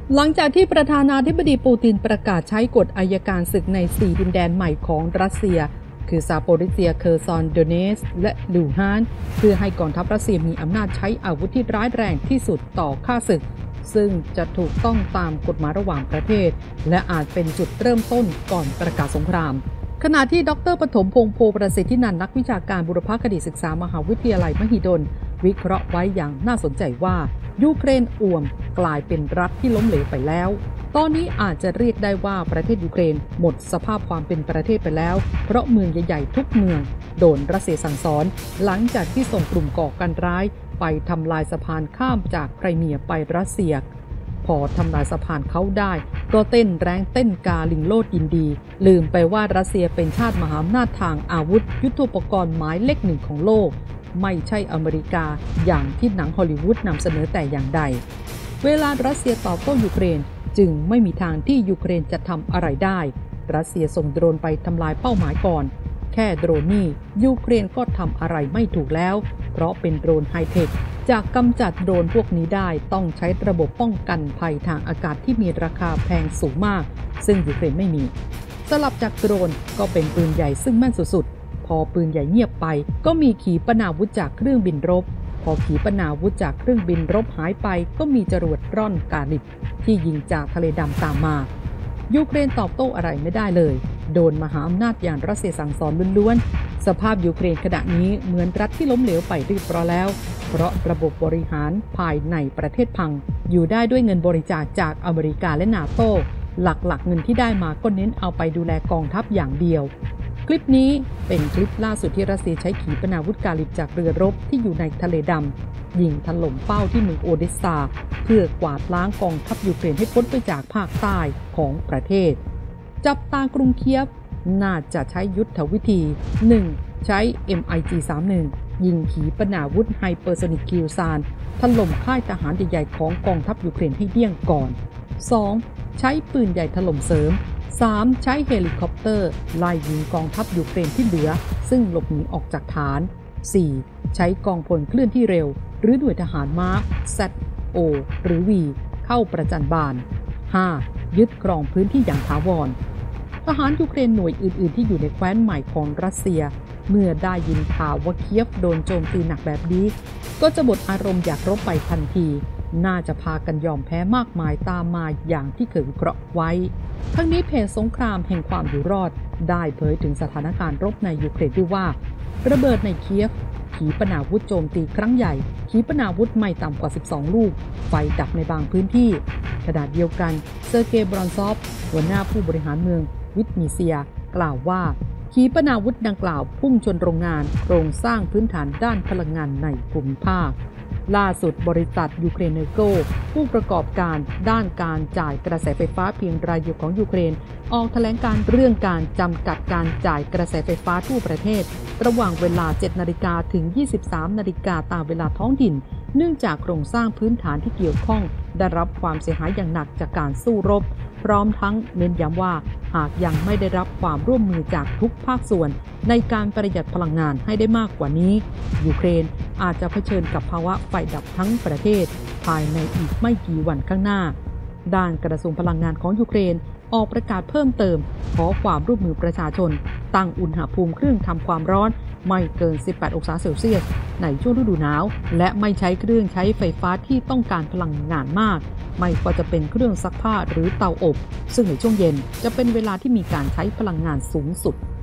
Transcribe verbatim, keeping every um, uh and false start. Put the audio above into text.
หลังจากที่ประธานาธิบดีปูตินประกาศใช้กฎอัยการศึกในสี่ดินแดนใหม่ของรัสเซียคือซาโปริเซียเคอร์ซอนโดเนสและลูฮานเพื่อให้กองทัพรัสเซียมีอำนาจใช้อาวุธที่ร้ายแรงที่สุดต่อข้าศึกซึ่งจะถูกต้องตามกฎหมายระหว่างประเทศและอาจเป็นจุดเริ่มต้นก่อนประกาศสงครามขณะที่ดร.ปฐมพงษ์โพประสิทธินันท์นักวิชาการบุรพคดีศึกษามหาวิทยาลัยมหิดลวิเคราะห์ไว้อย่างน่าสนใจว่ายูเครนอ่วมกลายเป็นรัฐที่ล้มเหลวไปแล้วตอนนี้อาจจะเรียกได้ว่าประเทศยูเครนหมดสภาพความเป็นประเทศไปแล้วเพราะเมืองใหญ่ๆทุกเมืองโดนรัสเซียสั่งสอนหลังจากที่ส่งกลุ่มก่อการร้ายไปทำลายสะพานข้ามจากไครเมียไปรัสเซียพอทำลายสะพานเขาได้ก็เต้นแรงเต้นกาลิงโลดยินดีลืมไปว่ารัสเซียเป็นชาติมหาอำนาจทางอาวุธยุทโธปกรณ์หมายเลขหนึ่งของโลกไม่ใช่อเมริกาอย่างที่หนังฮอลลีวูดนำเสนอแต่อย่างใดเวลารัสเซียตอบโต้ยูเครนจึงไม่มีทางที่ยูเครนจะทำอะไรได้รัสเซียส่งโดรนไปทำลายเป้าหมายก่อนแค่โดรนนี่ยูเครนก็ทำอะไรไม่ถูกแล้วเพราะเป็นโดรนไฮเทคจากกำจัดโดรนพวกนี้ได้ต้องใช้ระบบป้องกันภัยทางอากาศที่มีราคาแพงสูงมากซึ่งยูเครนไม่มีสลับจากโดรนก็เป็นปืนใหญ่ซึ่งแม่นสุดๆพอปืนใหญ่เงียบไปก็มีขีปนาวุธจากเครื่องบินรบพอขีปนาวุธจากเครื่องบินรบหายไปก็มีจรวดร่อนกาลิบที่ยิงจากทะเลดำตามมายูเครนตอบโต้อะไรไม่ได้เลยโดนมหาอำนาจอย่างรัสเซียสั่งสอนล้วนๆสภาพยูเครนขณะนี้เหมือนรัฐที่ล้มเหลวไปเรียบร้อยแล้วเพราะระบบบริหารภายในประเทศพังอยู่ได้ด้วยเงินบริจาคจากอเมริกาและนาโต้หลักๆเงินที่ได้มาก็เน้นเอาไปดูแลกองทัพอย่างเดียวคลิปนี้เป็นคลิปล่าสุดที่รัสเซียใช้ขีปนาวุธกาลิบจากเรือรบที่อยู่ในทะเลดำยิงถล่มเป้าที่เมืองโอเดสซาเพื่อกวาดล้างกองทัพยูเครนให้พ้นไปจากภาคใต้ของประเทศจับตากรุงเคียฟน่าจะใช้ยุทธวิธี หนึ่ง. ใช้ เอ็ม ไอ จี สามสิบเอ็ด ยิงขีปนาวุธไฮเปอร์โซนิกคิวซานถล่มค่ายทหารใหญ่ๆของกองทัพยูเครนให้เดี้ยงก่อน สอง. ใช้ปืนใหญ่ถล่มเสริม สาม. ใช้เฮลิคอปเตอร์ไล่ยิงกองทัพยูเครนที่เหลือซึ่งหลบหนีออกจากฐาน สี่. ใช้กองพลเคลื่อนที่เร็วหรือหน่วยทหารม้า แซด โอ หรือ วี เข้าประจันบาน ห้า. ยึดครองพื้นที่อย่างถาวรทหารยูเครนหน่วยอื่นๆที่อยู่ในแคว้นใหม่ของรัสเซียเมื่อได้ยินข่าวว่าเคียฟโดนโจมตีหนักแบบนี้ก็จะหมดอารมณ์อยากรบไปทันทีน่าจะพากันยอมแพ้มากมายตามมาอย่างที่เคยวิเคราะห์ไว้ทั้งนี้เพจสงครามแห่งความอยู่รอดได้เผยถึงสถานการณ์รบในยูเครนด้วยว่าระเบิดในเคียฟขีปนาวุธโจมตีครั้งใหญ่ขีปนาวุธไม่ต่ำกว่าสิบสองลูกไฟดับในบางพื้นที่ขณะเดียวกันเซอร์เกย์ บรอนซอฟหัวหน้าผู้บริหารเมืองวิทนิเซียกล่าวว่าขีปนาวุธดังกล่าวพุ่งชนโรงงานโครงสร้างพื้นฐานด้านพลังงานในภูมิภาคล่าสุดบริษัทยูเครนเนโกผู้ประกอบการด้านการจ่ายกระแสไฟฟ้าเพียงรายเดียวของยูเครนออกแถลงการเรื่องการจำกัดการจ่ายกระแสไฟฟ้าทั่วประเทศระหว่างเวลา เจ็ดนาฬิกา ถึง ยี่สิบสามนาฬิกาตามเวลาท้องถิ่นเนื่องจากโครงสร้างพื้นฐานที่เกี่ยวข้องได้รับความเสียหายอย่างหนักจากการสู้รบพร้อมทั้งเน้นย้ำว่าหากยังไม่ได้รับความร่วมมือจากทุกภาคส่วนในการประหยัดพลังงานให้ได้มากกว่านี้ยูเครนอาจจะเผชิญกับภาวะไฟดับทั้งประเทศภายในอีกไม่กี่วันข้างหน้าด้านกระทรวงพลังงานของยูเครนออกประกาศเพิ่มเติมขอความร่วมมือประชาชนตั้งอุณหภูมิเครื่องทำความร้อนไม่เกินสิบแปดองศาเซลเซียสในช่วงฤดูหนาวและไม่ใช้เครื่องใช้ไฟฟ้าที่ต้องการพลังงานมากไม่ว่าจะเป็นเครื่องซักผ้าหรือเตาอบซึ่งในช่วงเย็นจะเป็นเวลาที่มีการใช้พลังงานสูงสุด